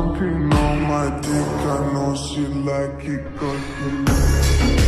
Jumping on my dick, I know she like it 'cause you